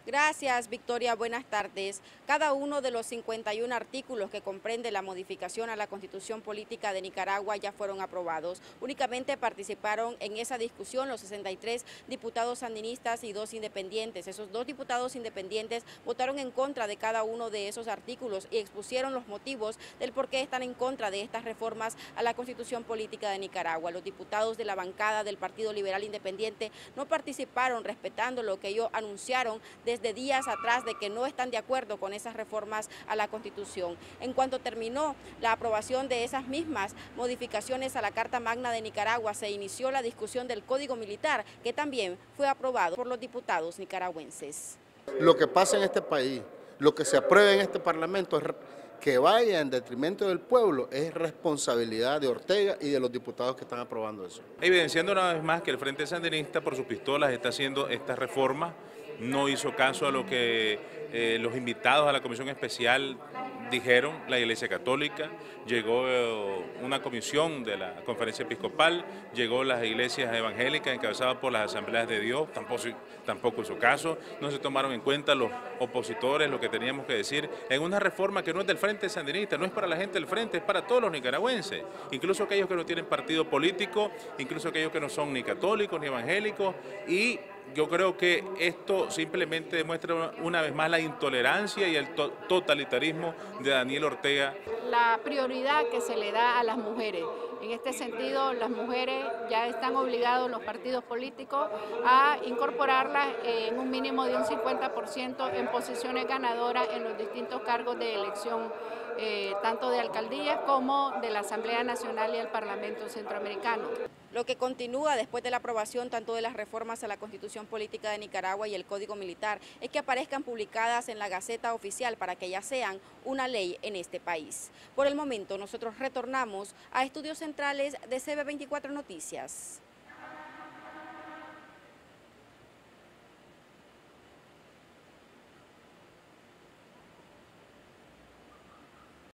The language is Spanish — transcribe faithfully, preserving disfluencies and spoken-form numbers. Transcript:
Gracias, Victoria. Buenas tardes. Cada uno de los cincuenta y un artículos que comprende la modificación a la Constitución Política de Nicaragua ya fueron aprobados. Únicamente participaron en esa discusión los sesenta y tres diputados sandinistas y dos independientes. Esos dos diputados independientes votaron en contra de cada uno de esos artículos y expusieron los motivos del por qué están en contra de estas reformas a la Constitución Política de Nicaragua. Los diputados de la bancada del Partido Liberal Independiente no participaron, respetando lo que ellos anunciaron desde de días atrás de que no están de acuerdo con esas reformas a la Constitución. En cuanto terminó la aprobación de esas mismas modificaciones a la Carta Magna de Nicaragua, se inició la discusión del Código Militar, que también fue aprobado por los diputados nicaragüenses. Lo que pasa en este país, lo que se aprueba en este Parlamento, es que vaya en detrimento del pueblo, es responsabilidad de Ortega y de los diputados que están aprobando eso. Evidenciando una vez más que el Frente Sandinista por sus pistolas está haciendo esta reforma, no hizo caso a lo que eh, los invitados a la comisión especial dijeron, la Iglesia Católica, llegó eh, una comisión de la Conferencia Episcopal, llegó las iglesias evangélicas encabezadas por las Asambleas de Dios, tampoco, tampoco hizo caso, no se tomaron en cuenta los opositores, lo que teníamos que decir, en una reforma que no es del Frente Sandinista, no es para la gente del Frente, es para todos los nicaragüenses, incluso aquellos que no tienen partido político, incluso aquellos que no son ni católicos ni evangélicos, y yo creo que esto simplemente demuestra una vez más la intolerancia y el to totalitarismo de Daniel Ortega. La prioridad que se le da a las mujeres. En este sentido, las mujeres ya están obligados los partidos políticos a incorporarlas en un mínimo de un cincuenta por ciento en posiciones ganadoras en los distintos cargos de elección, eh, tanto de alcaldías como de la Asamblea Nacional y el Parlamento Centroamericano. Lo que continúa después de la aprobación tanto de las reformas a la Constitución Política de Nicaragua y el Código Militar es que aparezcan publicadas en la Gaceta Oficial para que ya sean una ley en este país. Por el momento nosotros retornamos a estudios centrales de C B veinticuatro Noticias.